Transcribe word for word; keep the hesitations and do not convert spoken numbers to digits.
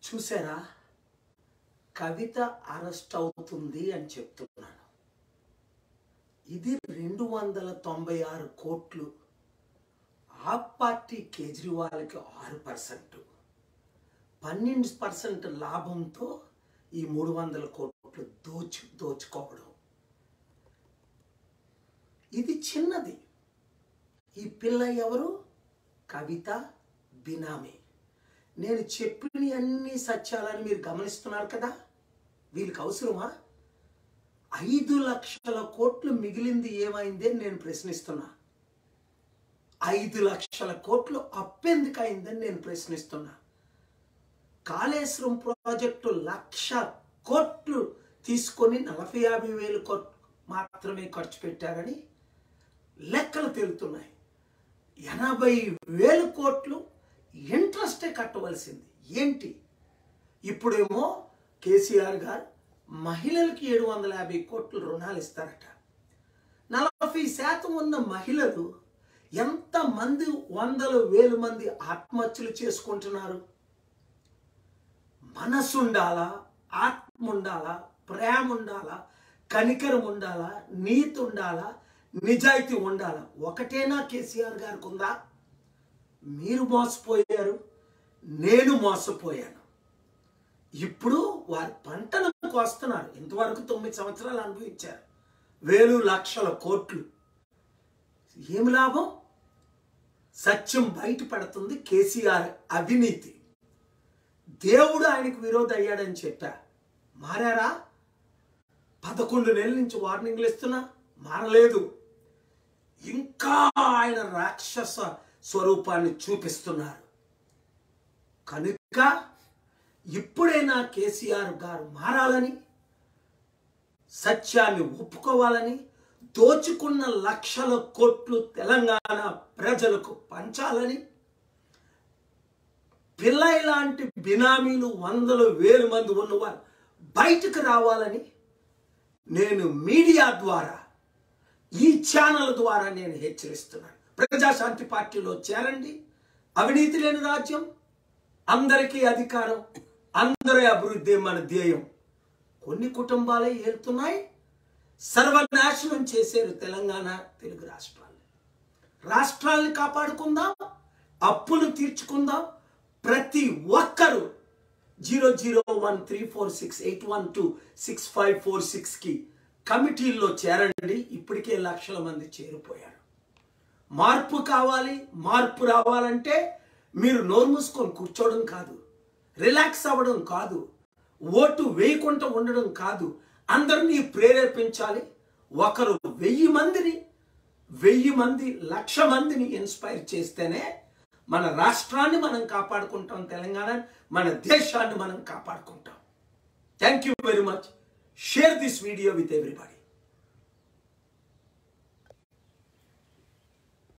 చూసారా, కవిత అరెస్ట్ అవుతుంది అని చెప్తున్నాను. ఇది రెండు వందల తొంభై ఆరు కోట్లు. ఆ పార్టీ కేజ్రీవాల్కి ఆరు పర్సెంట్ పన్నెండు పర్సెంట్ లాభంతో ఈ మూడు వందల కోట్లు దోచు దోచుకోవడం ఇది చిన్నది. ఈ పిల్ల ఎవరు? కవిత బినామీ. నేను చెప్పిన అన్ని సత్యాలని మీరు గమనిస్తున్నారు కదా. వీళ్ళకి అవసరమా? ఐదు లక్షల కోట్లు మిగిలింది ఏమైంది అని నేను ప్రశ్నిస్తున్నా. ఐదు లక్షల కోట్లు అప్పెందుకు అయిందని నేను ప్రశ్నిస్తున్నా. కాళేశ్వరం ప్రాజెక్టు లక్ష కోట్లు తీసుకొని నలభై యాభై వేలు కోట్లు మాత్రమే ఖర్చు పెట్టారని లెక్కలు తేలుతున్నాయి. ఎనభై వేలు కోట్లు ఇంట్రెస్టే కట్టవలసింది. ఏంటి? ఇప్పుడేమో కేసీఆర్ గారు మహిళలకి ఏడు వందల యాభై కోట్లు రుణాలు ఇస్తారట. నలభై శాతం ఉన్న మహిళలు ఎంతమంది వందల వేల మంది ఆత్మహత్యలు చేసుకుంటున్నారు. మనసు ఉండాలా, ఆత్మ ఉండాలా, ప్రేమ ఉండాలా, కనికరం ఉండాలా, నీతి ఉండాలా, నిజాయితీ ఉండాలా. ఒకటేనా కేసీఆర్ గారికి ఉందా? మీరు మోసపోయారు, నేను మోసపోయాను. ఇప్పుడు వారి పంటను కోస్తున్నారు. ఇంతవరకు తొమ్మిది సంవత్సరాలు అనుభవించారు. వేలు లక్షల కోట్లు. ఏమి లాభం? సత్యం బయటపడుతుంది. కేసీఆర్ అవినీతి. దేవుడు ఆయనకు విరోధి అయ్యాడని చెప్పా. మారారా? పదకొండు నెలల నుంచి వార్నింగ్లు ఇస్తున్నా మారలేదు. ఇంకా ఆయన రాక్షస స్వరూపాన్ని చూపిస్తున్నారు. కనుక ఇప్పుడైనా కేసీఆర్ గారు మారాలని, సత్యాన్ని ఒప్పుకోవాలని, దోచుకున్న లక్షల కోట్లు తెలంగాణ ప్రజలకు పంచాలని, పిల్లై లాంటి బినామీలు వందల వేల మంది ఉన్నవారు బయటకు రావాలని నేను మీడియా ద్వారా, ఈ ఛానల్ ద్వారా నేను హెచ్చరిస్తున్నాను. ప్రజాశాంతి పార్టీలో చేరండి. అవినీతి లేని రాజ్యం, అందరికీ అధికారం, అందరి అభివృద్ధి మన ధ్యేయం. కొన్ని కుటుంబాలే ఏలుతున్నాయి. సర్వనాశనం చేశారు తెలంగాణ తెలుగు రాష్ట్రాలు. రాష్ట్రాలను కాపాడుకుందాం, అప్పులు తీర్చుకుందాం. ప్రతి ఒక్కరూ zero zero one three four six eight one two six five four సిక్స్కి కమిటీల్లో చేరండి. ఇప్పటికే లక్షల మంది చేరిపోయారు. మార్పు కావాలి. మార్పు రావాలంటే మీరు నోరు మూసుకొని కూర్చోవడం కాదు, రిలాక్స్ అవ్వడం కాదు, ఓటు వేయకుండా ఉండడం కాదు. అందరినీ ప్రేరేపించాలి. ఒకరు వెయ్యి మందిని వెయ్యి మంది లక్ష మందిని ఇన్స్పైర్ చేస్తేనే మన రాష్ట్రాన్ని మనం కాపాడుకుంటాం, తెలంగాణ మన దేశాన్ని మనం కాపాడుకుంటాం. Thank you very much. Share this video with everybody.